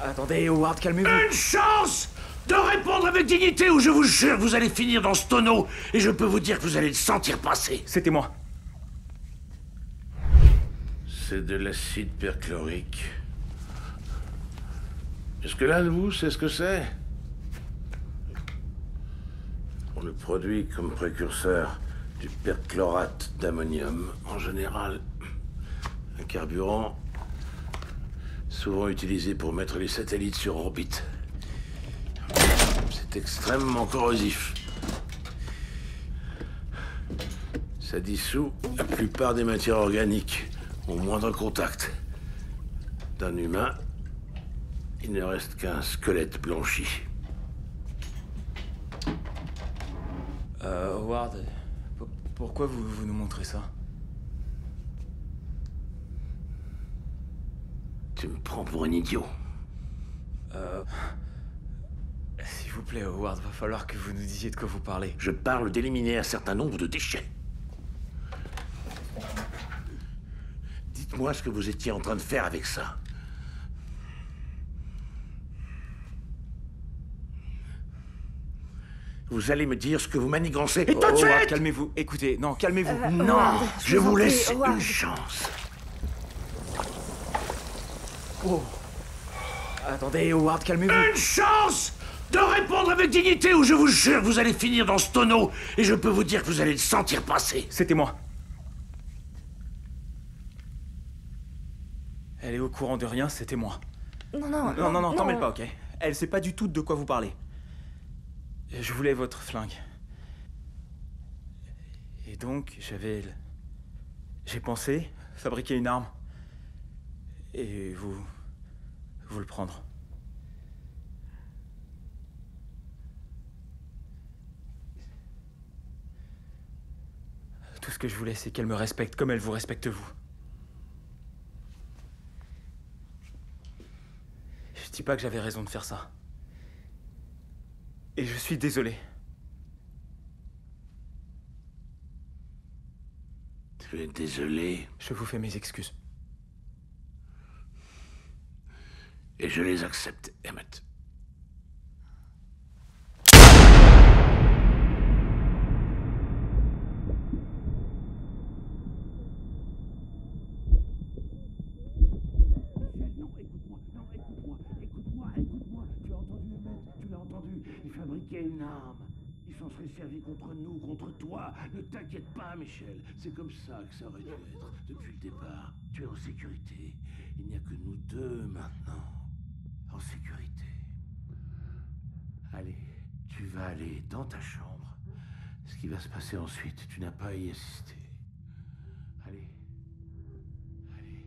Attendez, Howard, calmez-vous. Une chance de répondre avec dignité ou je vous jure, vous allez finir dans ce tonneau et je peux vous dire que vous allez le sentir passer. C'était moi. C'est de l'acide perchlorique. Est-ce que l'un de vous sait ce que c'est? On le produit comme précurseur du perchlorate d'ammonium. En général, un carburant souvent utilisé pour mettre les satellites sur orbite. C'est extrêmement corrosif. Ça dissout la plupart des matières organiques au moindre contact. D'un humain, il ne reste qu'un squelette blanchi. Howard, pourquoi vous nous montrez ça? Tu me prends pour un idiot. S'il vous plaît, Howard, va falloir que vous nous disiez de quoi vous parlez. Je parle d'éliminer un certain nombre de déchets. Dites-moi ce que vous étiez en train de faire avec ça. Vous allez me dire ce que vous manigancez. Et tout de Howard, suite! calmez-vous. Écoutez, non, calmez-vous. Non, Howard, je vous en prie, laisse Howard. une chance. Oh. Attendez, Howard, calmez-vous. Une chance de répondre avec dignité ou je vous jure, vous allez finir dans ce tonneau et je peux vous dire que vous allez le sentir passer. C'était moi. Elle est au courant de rien, c'était moi. Non, t'en mêle pas, ok? Elle sait pas du tout de quoi vous parlez. Je voulais votre flingue. Et donc, j'ai pensé fabriquer une arme. Et vous le prendre. Tout ce que je voulais, c'est qu'elle me respecte comme elle vous respecte vous. Je dis pas que j'avais raison de faire ça. Et je suis désolé. Tu es désolé Je vous fais mes excuses. et je les accepte, Emmett. Écoute-moi. Tu as entendu, Emmett? Tu l'as entendu? Ils fabriquaient une arme. Ils s'en seraient servis contre nous, contre toi. Ne t'inquiète pas, Michel. C'est comme ça que ça aurait dû être depuis le départ. Tu es en sécurité. Il n'y a que nous deux maintenant. En sécurité. Allez, tu vas aller dans ta chambre. Ce qui va se passer ensuite, tu n'as pas à y assister. Allez. Allez.